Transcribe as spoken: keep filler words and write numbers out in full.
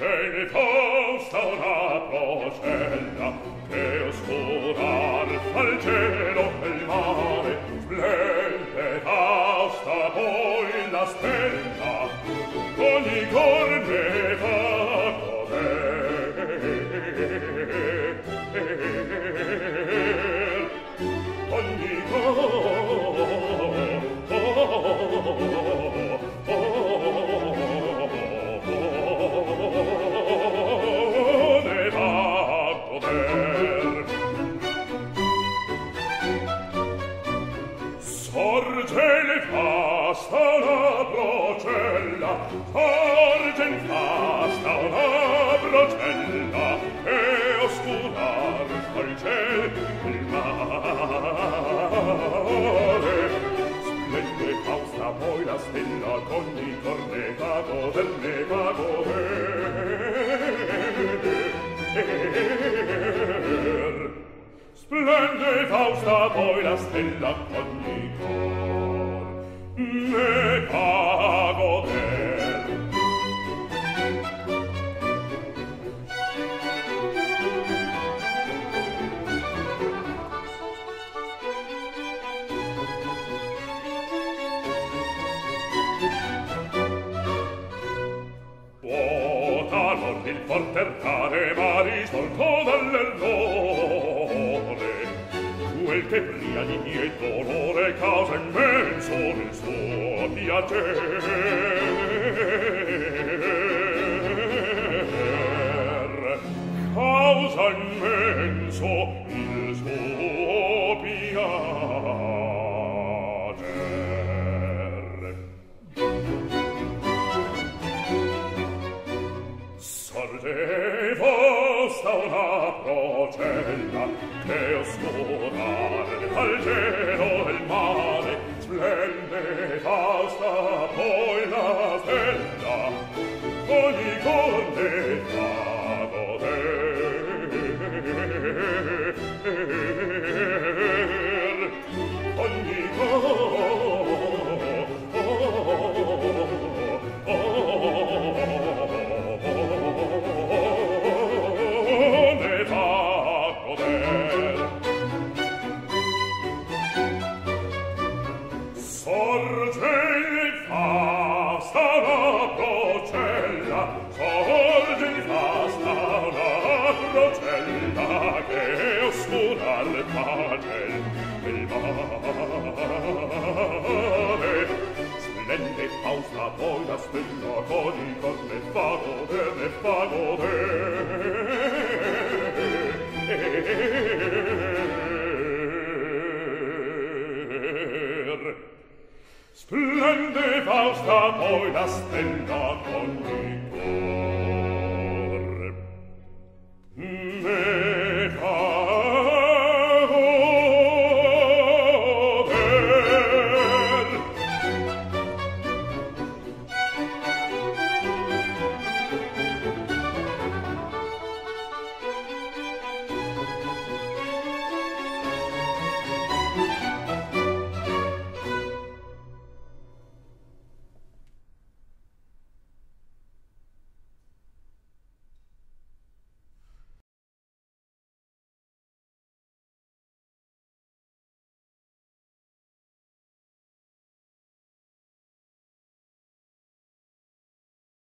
Sorge Fausta una procella che oscurar al cielo e il mare. Splende Fausta poi la stella, ogni corne fa poter. Ogni corne fa poter. Sorge le fasta una procella, sorge in fasta una procella, e oscurar al ciel il mare. Splende Fausta poi la stella, c'ogni corne fa poter, ne fa poter. Splende Fausta poi la stella, c'ogni cor ne fa goder. Vuota l'ord il forte cane, ma risolto dall'errore. Quel che pria di mie dolore causa immenso nel suo piacer. Causa immenso il suo piacer. Sorge Fausta una procella che oscurar al cielo e il mare. Splende Fausta poi la stella, ogni corne fa goder. Ogni corne fa goder. Sorge Fausta una procella, sorge Fausta una procella, che oscurar facel il mare. Splende Fausta poi la stella, ogni corne fa goder, ne fa goder. Splende Fausta poi la stella,